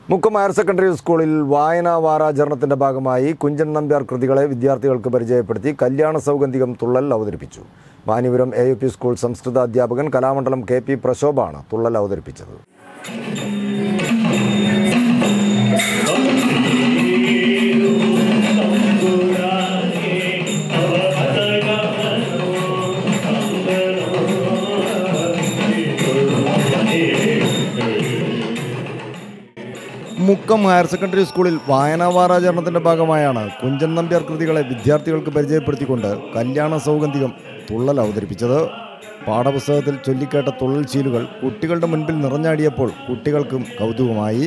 Mukkam higher secondary സ്കൂളിൽ വായനാ വാരാചരണത്തിന്റെ ഭാഗമായി കുഞ്ചൻ നമ്പ്യാർ കൃതികളെ വിദ്യാർത്ഥികൾക്ക് പരിചയപ്പെടുത്തി കല്യാണ സൗഗന്ധികം തുള്ളൽ അവതരിപ്പിച്ചു. മാനിപുരം AUP സ്കൂൾ സംസ്കൃത അധ്യാപകൻ കലാമണ്ഡലം KP പ്രശോഭാണ് തുള്ളൽ അവതരിപ്പിച്ചത്. മുക്കം ഹയർ സെക്കൻഡറി സ്കൂളിൽ വായനാ വാരാചരണത്തിന്റെ ഭാഗമായാണ് കുഞ്ചൻ നമ്പ്യാർ കൃതികളെ വിദ്യാർത്ഥികൾക്ക് പരിചയപ്പെടുത്തിക്കൊണ്ട് കല്യാണ സൗഗന്ധികം തുള്ളൽ അവതരിപ്പിച്ചത്. പാഠപുസ്തകത്തിൽ ചൊല്ലിക്കേട്ട തുള്ളൽ ശീലുകൾ കുട്ടികളുടെ മുൻപിൽ നിറഞ്ഞാടിയപ്പോൾ കുട്ടികൾക്കും കൗതുകമായി.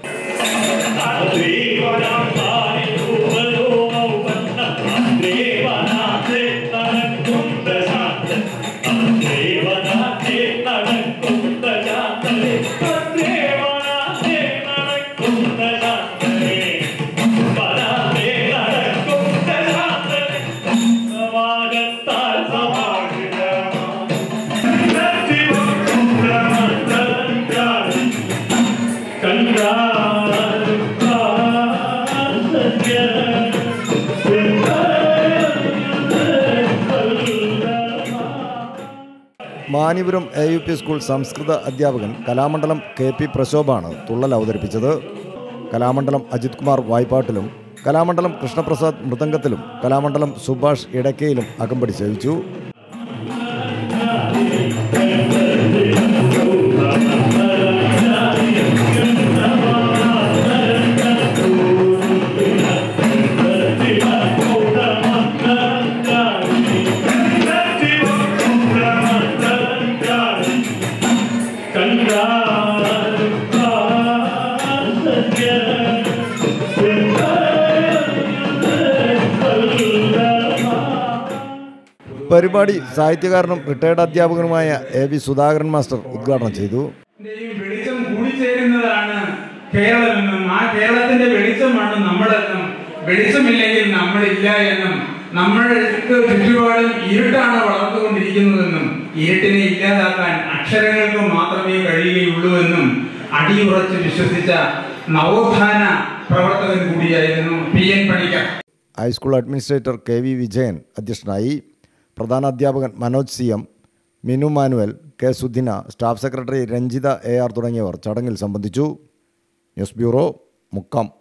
മാനിപുരം AUP സ്കൂൾ സംസ്കൃത അധ്യാപകൻ കലാമണ്ഡലം KP പ്രശോഭാണ് തുള്ളൽ അവതരിപ്പിച്ചത്. കലാമണ്ഡലം അജിത് കുമാർ വായ്പാട്ടിലും കലാമണ്ഡലം കൃഷ്ണപ്രസാദ് മൃദംഗത്തിലും കലാമണ്ഡലം സുഭാഷ് ഇടക്കയിലും അകമ്പടി സേവിച്ചു. പരിപാടി സാഹിത്യകാരനും റിട്ടയർഡ് അധ്യാപകനുമായ AV സുധാകരൻ മാസ്റ്റർ ഉദ്ഘാടനം ചെയ്തു. വെളിച്ചം കൂടിച്ചേരുന്നതാണ് കേരളമെന്നും ആ കേരളത്തിന്റെ വെളിച്ചമാണ് നമ്മളെന്നും വെളിച്ചമില്ലെങ്കിൽ നമ്മളില്ല എന്നും നമ്മൾക്ക് ചുറ്റുപാടും ഇരുട്ടാണ് വളർന്നുകൊണ്ടിരിക്കുന്നതെന്നും ഇരുട്ടിനെ ഇല്ലാതാക്കാൻ അക്ഷരങ്ങൾക്ക് മാത്രമേ കഴിയുകയുള്ളൂ എന്നും അടിയുറച്ച് വിശ്വസിച്ച നവോത്ഥാന പ്രവർത്തകൻ കൂടിയായിരുന്നു PN Panicker. High school administrator KV Vijayan അധ്യക്ഷനായി. പ്രധാന അധ്യാപകൻ Manoj CM, Minu Manuel, K Sudhina, staff secretary Ranjitha AR തുടങ്ങിയവർ ചടങ്ങിൽ സംബന്ധിച്ചു. News bureau, Mukkam.